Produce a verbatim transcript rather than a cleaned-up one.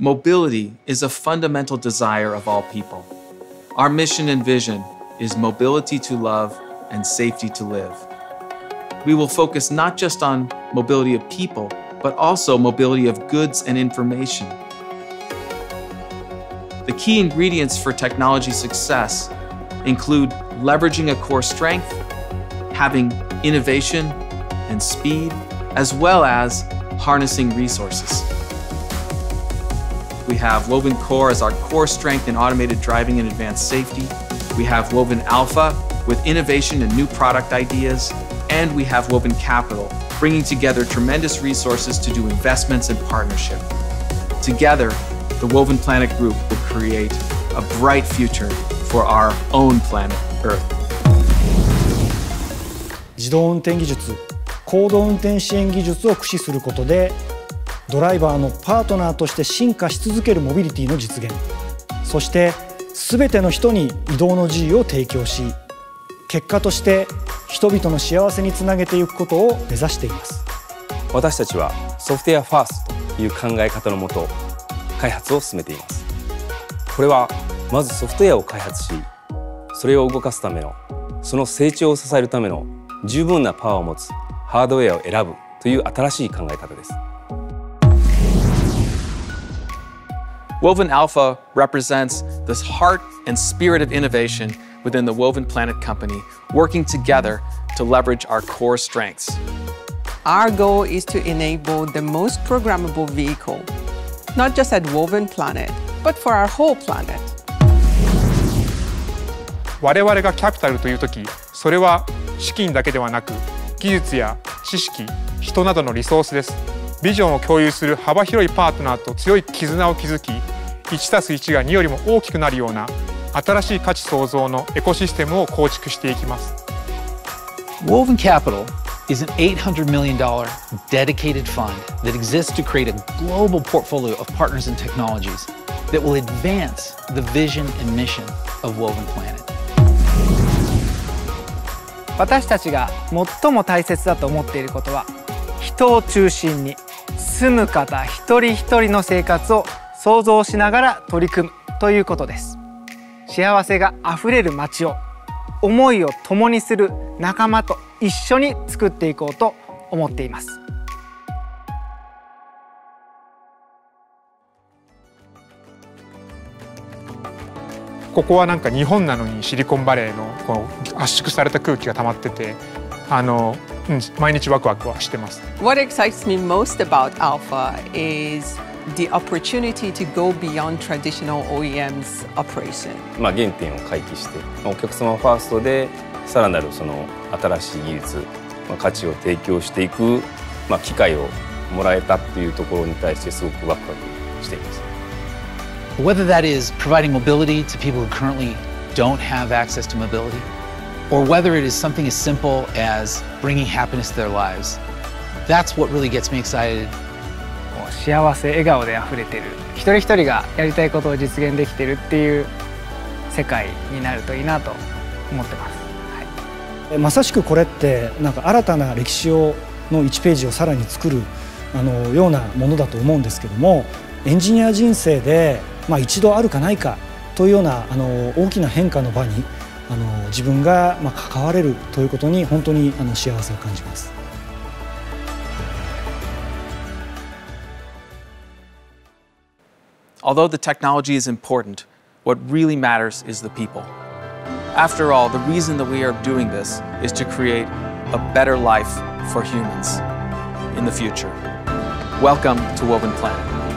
Mobility is a fundamental desire of all people. Our mission and vision is mobility to love and safety to live. We will focus not just on mobility of people, but also mobility of goods and information. The key ingredients for technology success include leveraging a core strength, having innovation and speed, as well as harnessing resources. We have Woven Core as our core strength in automated driving and advanced safety. We have Woven Alpha with innovation and new product ideas. And we have Woven Capital, bringing together tremendous resources to do investments and partnership. Together, the Woven Planet Group will create a bright future for our own planet, Earth. 自動運転技術、高度運転支援技術を駆使することで、ドライバーのパートナーとして進化し続けるモビリティの実現、そして全ての人に移動の自由を提供し、結果として人々の幸せにつなげていくことを目指しています。 私たちはソフトウェアファーストという考え方のもと開発を進めています。これはまずソフトウェアを開発し、それを動かすための、その成長を支えるための十分なパワーを持つハードウェアを選ぶという新しい考え方です。 Woven Alpha represents this heart and spirit of innovation within the Woven Planet Company, working together to leverage our core strengths. Our goal is to enable the most programmable vehicle, not just at Woven Planet, but for our whole planet. 我々がキャピタルというとき、それは資金だけではなく、技術や知識、人などのリソースです。ビジョンを共有する幅広いパートナーと強い絆を築き、いちたすいちがによりも大きくなるような新しい価値創造のエコシステムを構築していきます。 Woven Capital is an eight hundred million dollars dedicated fund that exists to create a global portfolio of partners and technologies that will advance the vision and mission of Woven Planet. 私たちが最も大切だと思っていることは、人を中心に住む方一人一人の生活を想像しながら取り組むということです。幸せがあふれる街を、思いを共にする仲間と一緒に作っていこうと思っています。 ここはなんか日本なのにシリコンバレーのこう圧縮された空気が溜まってて、あの、うん、毎日ワクワクはしてます。 What excites me most about Alpha is the opportunity to go beyond traditional O E M's operation. まあ原点を回帰して、お客様ファーストでさらなるその新しい技術、まあ、価値を提供していく、まあ、機会をもらえたっていうところに対してすごくワクワクしています。 Whether that is providing mobility to people who currently don't have access to mobility, or whether it is something as simple as bringing happiness to their lives, that's what really gets me excited. 幸せ、笑顔であふれてる、一人一人がやりたいことを実現できてるっていう世界になるといいなと思ってます。はい、 まさしくこれってなんか新たな歴史をのいちページをさらに作るあのようなものだと思うんですけども、エンジニア人生で、まあ、一度あるかないかというようなあの大きな変化の場にあの自分がまあ関われるということに本当にあの幸せを感じます。 Although the technology is important, what really matters is the people. After all, the reason that we are doing this is to create a better life for humans in the future. Welcome to Woven Planet.